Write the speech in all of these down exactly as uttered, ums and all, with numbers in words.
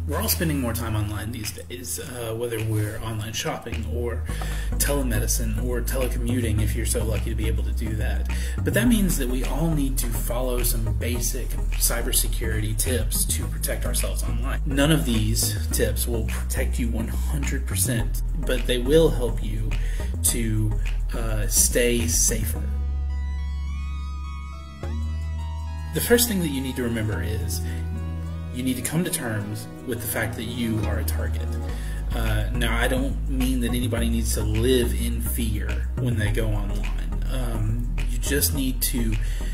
We're all spending more time online these days, uh, whether we're online shopping or telemedicine or telecommuting, if you're so lucky to be able to do that. But that means that we all need to follow some basic cybersecurity tips to protect ourselves online. None of these tips will protect you one hundred percent, but they will help you to uh, stay safer. The first thing that you need to remember is you need to come to terms with the fact that you are a target. Uh, now, I don't mean that anybody needs to live in fear when they go online. Um, you just need to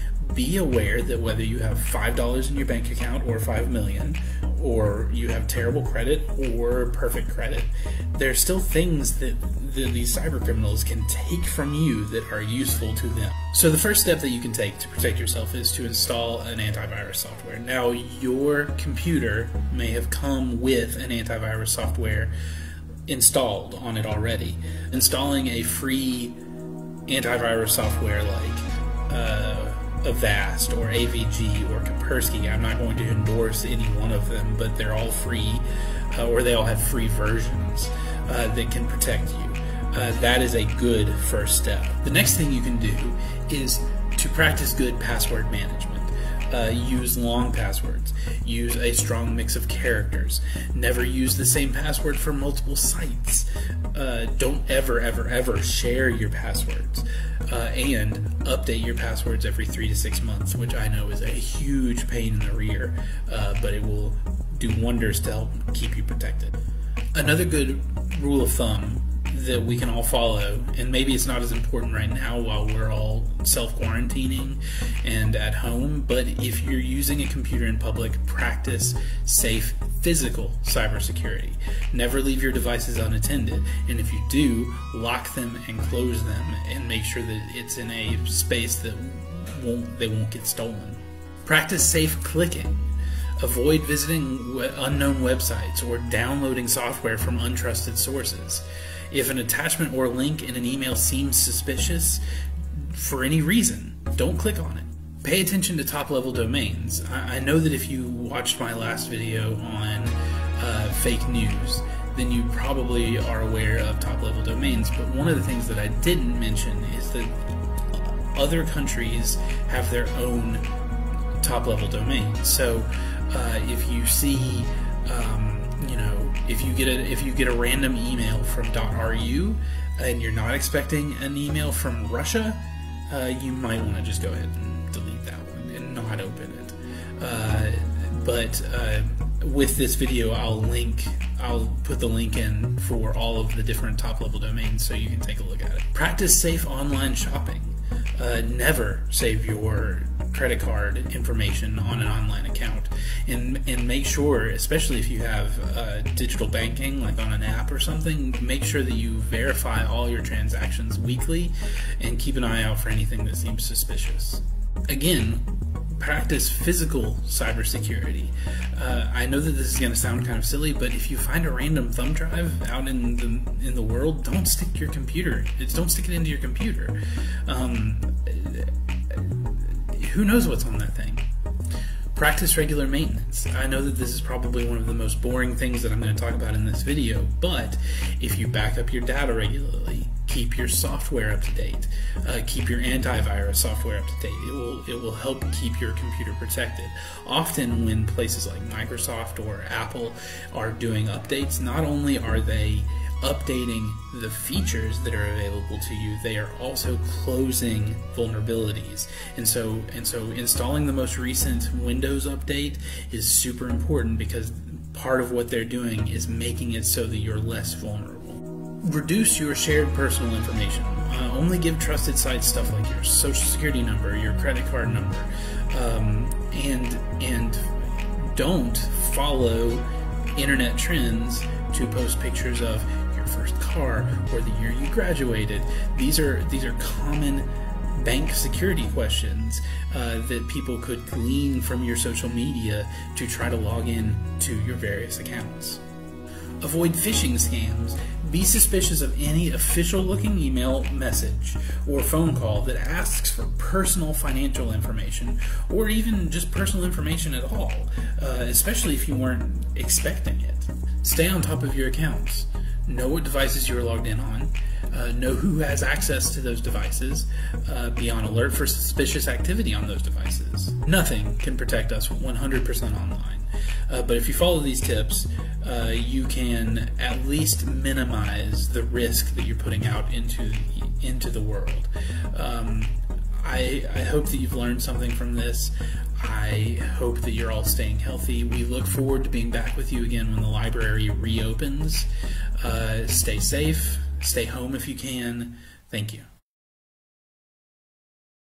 be aware that whether you have five dollars in your bank account or five million dollars, or you have terrible credit or perfect credit, there's still things that the, these cyber criminals can take from you that are useful to them. So the first step that you can take to protect yourself is to install an antivirus software. Now, your computer may have come with an antivirus software installed on it already. Installing a free antivirus software like uh, Avast or A V G or Kaspersky, I'm not going to endorse any one of them, but they're all free, uh, or they all have free versions uh, that can protect you. Uh, that is a good first step. The next thing you can do is to practice good password management. Uh, use long passwords. Use a strong mix of characters. Never use the same password for multiple sites. Uh, don't ever, ever, ever share your passwords. Uh, and update your passwords every three to six months, which I know is a huge pain in the rear, uh, but it will do wonders to help keep you protected. Another good rule of thumb that we can all follow, and maybe it's not as important right now while we're all self-quarantining and at home, but if you're using a computer in public, practice safe physical cybersecurity. Never leave your devices unattended, and if you do, lock them and close them and make sure that it's in a space that won't they won't get stolen. Practice safe clicking. Avoid visiting unknown websites or downloading software from untrusted sources. If an attachment or link in an email seems suspicious for any reason, don't click on it. Pay attention to top-level domains. I, I know that if you watched my last video on uh, fake news, then you probably are aware of top-level domains, but one of the things that I didn't mention is that other countries have their own top-level domains. So uh, if you see, um, you know, if you get a if you get a random email from .ru and you're not expecting an email from Russia, uh, you might want to just go ahead and delete that one and not open it. Uh, but uh, with this video, I'll link, I'll put the link in for all of the different top-level domains so you can take a look at it. Practice safe online shopping. Uh, never save your credit card information on an online account, and and make sure, especially if you have uh, digital banking like on an app or something, make sure that you verify all your transactions weekly and keep an eye out for anything that seems suspicious. Again, practice physical cybersecurity. Uh, I know that this is going to sound kind of silly, but if you find a random thumb drive out in the in the world, don't stick your computer. It's, don't stick it into your computer. Um, who knows what's on that thing? Practice regular maintenance. I know that this is probably one of the most boring things that I'm going to talk about in this video, but if you back up your data regularly, keep your software up to date, uh, keep your antivirus software up to date, it will it will help keep your computer protected. Often when places like Microsoft or Apple are doing updates, not only are they updating the features that are available to you, they are also closing vulnerabilities. And so and so installing the most recent Windows update is super important, because part of what they're doing is making it so that you're less vulnerable. Reduce your shared personal information. Uh, only give trusted sites stuff like your social security number, your credit card number, um, and and don't follow internet trends to post pictures of your first car or the year you graduated. These are these are common bank security questions uh, that people could glean from your social media to try to log in to your various accounts. Avoid phishing scams. Be suspicious of any official-looking email message or phone call that asks for personal financial information, or even just personal information at all, uh, especially if you weren't expecting it. Stay on top of your accounts. Know what devices you are logged in on. Uh, know who has access to those devices. Uh, be on alert for suspicious activity on those devices. Nothing can protect us one hundred percent online. Uh, but if you follow these tips, uh, you can at least minimize the risk that you're putting out into into the world. Um, I, I hope that you've learned something from this. I hope that you're all staying healthy. We look forward to being back with you again when the library reopens. Uh, stay safe. Stay home if you can. Thank you.